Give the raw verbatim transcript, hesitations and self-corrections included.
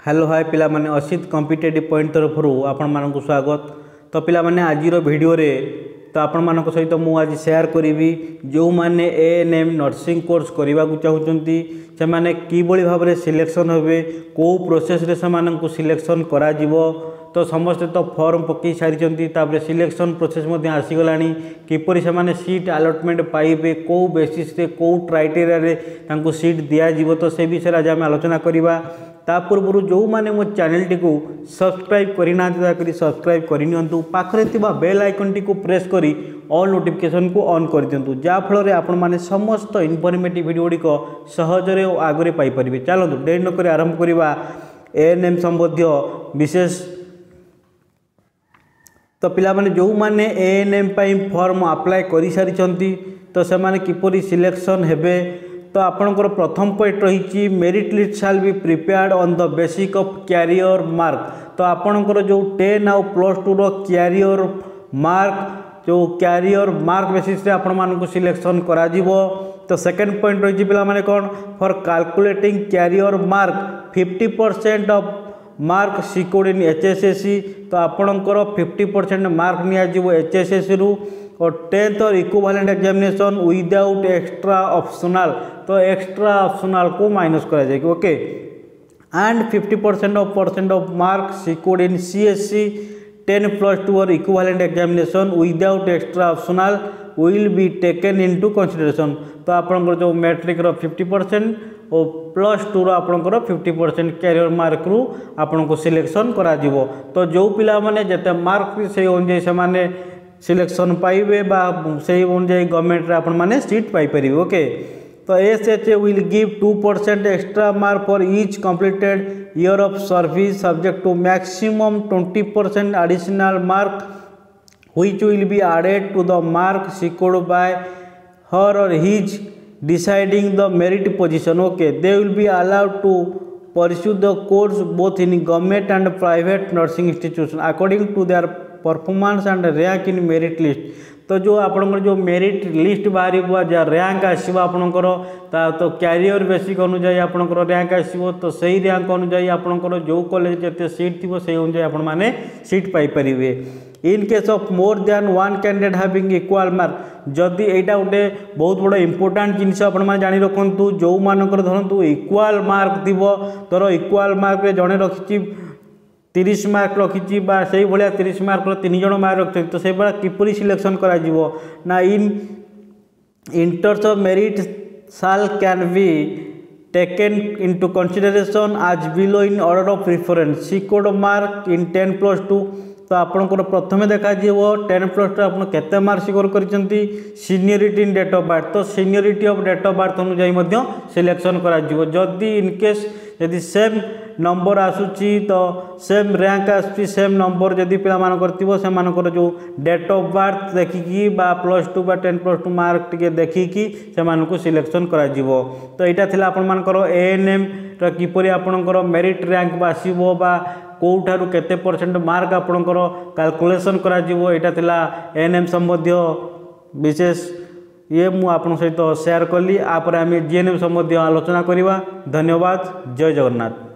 Hello hi पिला माने Asit competitive point तरफ आपण मानक स्वागत। तो पिला माने आज वीडियो रे तो आपण मानक सहित मु आज शेयर करी जो माने एएनएम नर्सिंग कोर्स करने को चाहते से माने कि भाव में सिलेक्शन हे कौ प्रोसेस रे से मानक सिलेक्शन करा जीवो। तो समस्ते तो फॉर्म पकई सारी सिलेक्शन प्रोसेस आसीगला किपर से माने सीट अलॉटमेंट पाइबे कौ बेसिस रे कौ क्राइटेरिया रे तांको सीट दिया जीवो। तो से विषय आज आम आलोचना करवा। ता पूर्व जो मैंने मो चैनल टी को सब्सक्राइब करना दयाकोरी सब्सक्राइब करनी पाखरे थिबा बेल आइकन टी को प्रेस करी ऑल नोटिफिकेशन को ऑन कर दिंतु जाफल आपण माने समस्त इनफॉर्मेटिव वीडियो गुड़ी सहजरे और आगरे पाई परिबे। चलतु डेरी नक आरंभ करवा एएनएम संबंधी विशेष। तो पिला माने जो माने एएनएम पाई फॉर्म अप्लाई करि सारिचंती तो से माने किपरि सिलेक्शन हेबे। तो आपणकर प्रथम पॉइंट रही merit list shall be prepared on the basic of career mark. तो आपणकर जो टेन आउ प्लस टू रो कैरियर मार्क जो कैरियर मार्क बेसिस रे आपण मानक सिलेक्शन करा जीवो। तो सेकंड पॉइंट रही पिला माने कोन for calculating career mark fifty percent of mark secured in HSSC. तो आपणकर फिफ्टी परसेंट मार्क निया जीवो एचएसएससी रु और टेंथ और equivalent examination without extra optional. तो एक्स्ट्रा ऑप्शनल को माइनस करा जाएगी okay. And fifty percent of percent of mark secured in CSC ten plus two और equivalent examination without extra optional will be taken into consideration. तो आपनकर जो matric रो fifty percent और प्लस टू रो आपनकर फिफ्टी परसेंट कैरियर मार्क रु आपन को सिलेक्शन करा जीवो। तो जो पिला माने जते मार्क से अनुसार से माने सिलेक्शन पाइबे बा से अनुसार गवर्नमेंट रे आपण माने सीट पाई परिबे ओके। तो SHA will give two percent extra mark for each completed year of service subject to maximum twenty percent additional mark which will be added to the mark secured by her or his deciding the merit position okay। They will be allowed to pursue the course both in government and private nursing institution according to their performance and rank in merit list. तो जो आपनकर जो merit list बाहर जहाँ rank आसो आपनकर तो career basic अनुजाई आपनकर रैंक आसो। तो सही रैंक अनुजाई आपनकर जो कॉलेज जिते सीट थी से अनुजाई आपण माने सीट पाई परिबे। In case of more than one candidate having equal mark जदि एटा गोटे बहुत बड़ा इंपोर्टेंट जिनस आपण माने जानि रखंतु जो मानकर धरंतु इक्वल मार्क दिबो तोर इक्वल मार्क रे जणे रखिछि तीस मार्क रखी से भाया तीस मार्क तीन जन मार्क रखते तो से भाया किपरि सिलेक्शन करा जीवो ना in terms of merit shall can be taken into consideration as below in order of preference secured mark in ten plus two. तो आपंकर प्रथम देखा टेन प्लस टू आप केते मार्क सिक्योर करछंती seniority in date of birth. तो seniority of date of birth अनुसार selection करा जीवो। जदि इनकेस यदि सेम नंबर आसूची तो सेम रैंक आसूची सेम नंबर जदि पिला मानकर थिबो से मानकर जो डेट ऑफ बर्थ देखिकी बा प्लस टू बा टेन प्लस टू मार्क टिके देखिकी से मानको सिलेक्शन करा जीवो। तो एटा थिला आपण मानकर एएनएम रो किपरि आपनकर मेरिट रैंक बासीबो बा कोठारु केते परसेंट मार्क आपनकर कैलकुलेशन करा जीवो एटा थिला एएनएम संबंधी विशेष ये मु आपन सहित शेयर कली। आप जीएनएम संबंधी आलोचना करवा। धन्यवाद। जय जगन्नाथ।